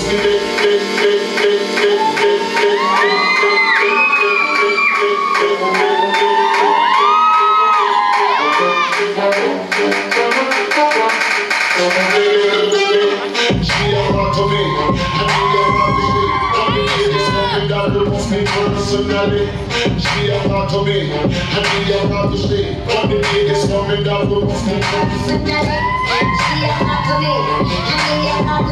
She a part of me, and me a part of she. When the ladies coming down, we must be personally. She a part of me, and me a part